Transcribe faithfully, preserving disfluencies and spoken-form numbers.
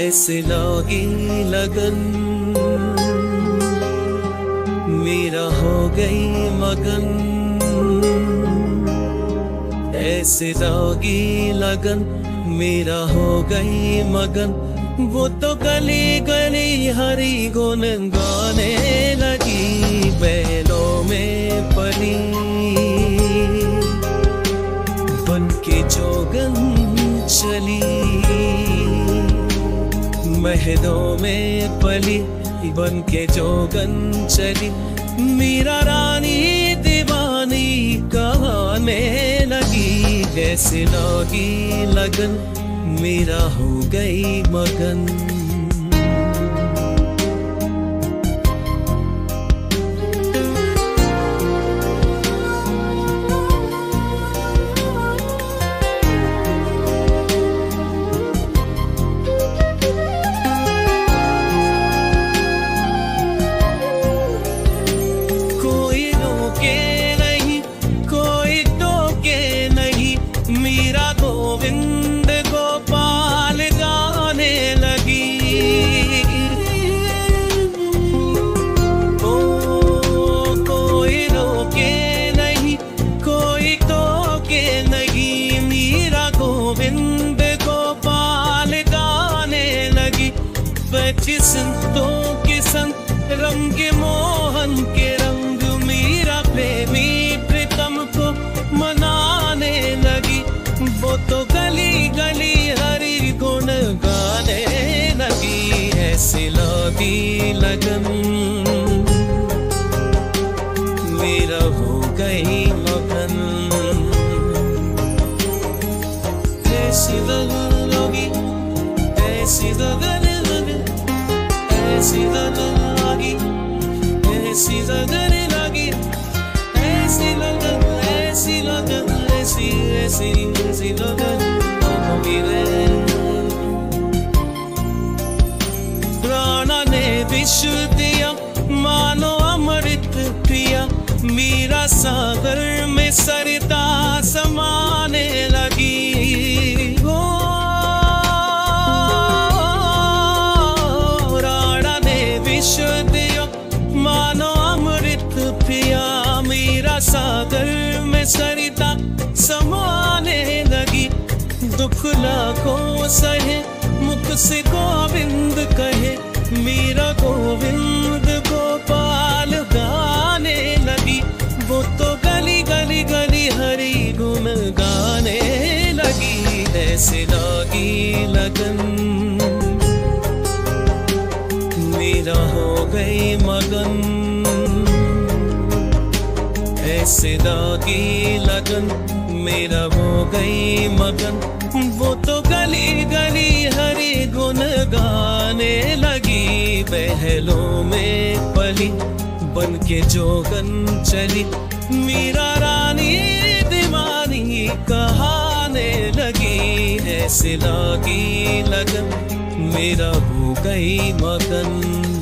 ऐसे लगी लगन मेरा हो गई मगन, ऐसे लगी लगन मेरा हो गई मगन। वो तो गली गली हरी गुन गाने लगी, बैलों में पली बन के जोगन चली, महलों में पली बन के जोगन चली। मीरा रानी दीवानी कहाने लगी, जैसे लगी लगन मेरा हो गई मगन। गोविंद गोपाल गाने लगी, ओ कोई रोके नहीं कोई टोके नहीं, मीरा गोविंद गोपाल गाने लगी। बची संतों के संत रंग मोहन के रंग, मीरा प्रेमी प्रीतम को मनाने लगी। वो तो गली गली हरि गुण गाने लगी, ऐसे लगी लगन मेरा हो गई मगन। ऐसी लगन लगी ऐसी लगन लगी ऐसी लगन लगी ऐसी लगन लगी ऐसी लगन ऐसी लगन ऐसी ऐसी ऐसी लगन प्राण ने विष दिया मानो अमृत पिया, मीरा सागर में सरिता समाने लगी। ओ राणा ने विष दिया मानो अमृत पिया, मीरा सागर में सरिता समाने लगी। दुख लाखों सहे मुख से गोविंद कहे, मीरा गोविंद गोपाल गाने लगी। वो तो गली गली गली हरि गुण गाने लगी, ऐसे लगी लगन मेरा हो गई मगन। ऐसे लगी लगन मेरा हो गई मगन। वो तो गली गली हरि गुण गाने लगी, बहलों में पली बन के जोगन चली। मीरा रानी दीवानी कहाने लगी, ऐसे लगी लगन मेरा हो गई मगन।